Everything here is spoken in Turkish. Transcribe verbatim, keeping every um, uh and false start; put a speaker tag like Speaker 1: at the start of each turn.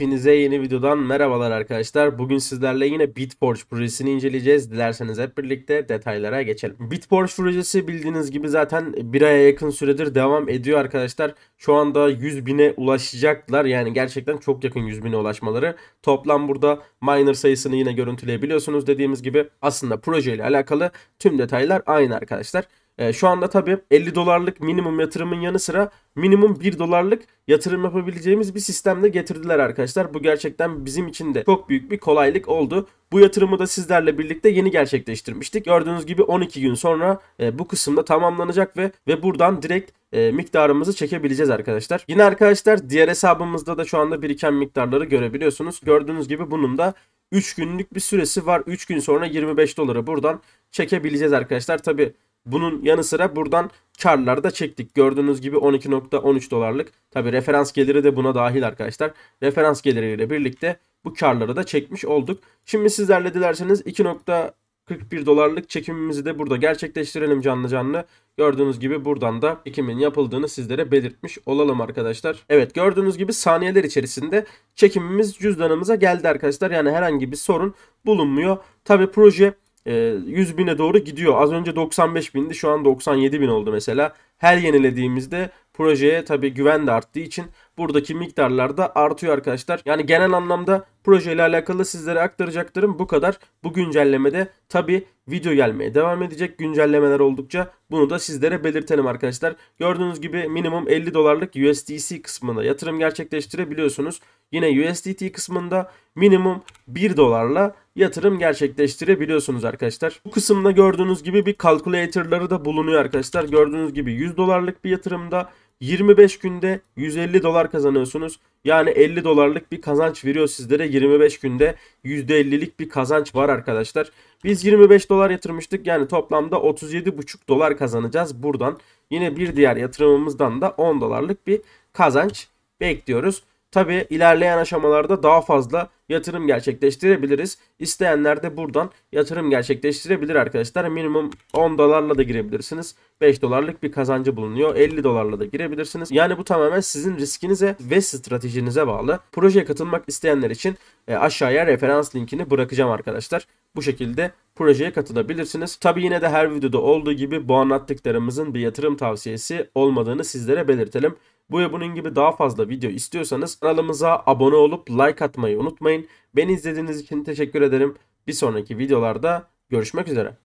Speaker 1: Hepinize yeni videodan merhabalar arkadaşlar. Bugün sizlerle yine Bitforge projesini inceleyeceğiz. Dilerseniz hep birlikte detaylara geçelim. Bitforge projesi bildiğiniz gibi zaten bir aya yakın süredir devam ediyor arkadaşlar. Şu anda yüz bine ulaşacaklar. Yani gerçekten çok yakın yüz bine ulaşmaları. Toplam burada miner sayısını yine görüntüleyebiliyorsunuz. Dediğimiz gibi aslında projeyle alakalı tüm detaylar aynı arkadaşlar. E, şu anda tabii elli dolarlık minimum yatırımın yanı sıra minimum bir dolarlık yatırım yapabileceğimiz bir sistemde getirdiler arkadaşlar. Bu gerçekten bizim için de çok büyük bir kolaylık oldu. Bu yatırımı da sizlerle birlikte yeni gerçekleştirmiştik. Gördüğünüz gibi on iki gün sonra e, bu kısımda tamamlanacak ve ve buradan direkt e, miktarımızı çekebileceğiz arkadaşlar. Yine arkadaşlar diğer hesabımızda da şu anda biriken miktarları görebiliyorsunuz. Gördüğünüz gibi bunun da üç günlük bir süresi var. üç gün sonra yirmi beş doları buradan çekebileceğiz arkadaşlar. Tabi bunun yanı sıra buradan karları da çektik. Gördüğünüz gibi on iki nokta on üç dolarlık. Tabi referans geliri de buna dahil arkadaşlar. Referans geliriyle birlikte bu karları da çekmiş olduk. Şimdi sizlerle dilerseniz iki nokta kırk bir dolarlık çekimimizi de burada gerçekleştirelim canlı canlı. Gördüğünüz gibi buradan da çekimin yapıldığını sizlere belirtmiş olalım arkadaşlar. Evet, gördüğünüz gibi saniyeler içerisinde çekimimiz cüzdanımıza geldi arkadaşlar. Yani herhangi bir sorun bulunmuyor. Tabi proje yüz bine doğru gidiyor. Az önce doksan beş bindi, şu an doksan yedi bin oldu mesela. Her yenilediğimizde projeye tabi güven de arttığı için buradaki miktarlar da artıyor arkadaşlar. Yani genel anlamda projeyle alakalı sizlere aktaracaklarım bu kadar. Bu güncellemede tabi video gelmeye devam edecek. Güncellemeler oldukça bunu da sizlere belirtelim arkadaşlar. Gördüğünüz gibi minimum elli dolarlık U S D C kısmında yatırım gerçekleştirebiliyorsunuz. Yine U S D T kısmında minimum bir dolarla yatırım gerçekleştirebiliyorsunuz arkadaşlar. Bu kısımda gördüğünüz gibi bir calculator'ları da bulunuyor arkadaşlar. Gördüğünüz gibi yüz dolarlık bir yatırımda yirmi beş günde yüz elli dolar kazanıyorsunuz. Yani elli dolarlık bir kazanç veriyor sizlere. yirmi beş günde yüzde ellilik bir kazanç var arkadaşlar. Biz yirmi beş dolar yatırmıştık. Yani toplamda otuz yedi buçuk dolar kazanacağız buradan. Yine bir diğer yatırımımızdan da on dolarlık bir kazanç bekliyoruz. Tabi ilerleyen aşamalarda daha fazla yatırım gerçekleştirebiliriz. İsteyenler de buradan yatırım gerçekleştirebilir arkadaşlar. Minimum on dolarla da girebilirsiniz. beş dolarlık bir kazancı bulunuyor. elli dolarla da girebilirsiniz. Yani bu tamamen sizin riskinize ve stratejinize bağlı. Projeye katılmak isteyenler için e, aşağıya referans linkini bırakacağım arkadaşlar. Bu şekilde projeye katılabilirsiniz. Tabi yine de her videoda olduğu gibi bu anlattıklarımızın bir yatırım tavsiyesi olmadığını sizlere belirtelim. Bu ve bunun gibi daha fazla video istiyorsanız kanalımıza abone olup like atmayı unutmayın. Beni izlediğiniz için teşekkür ederim. Bir sonraki videolarda görüşmek üzere.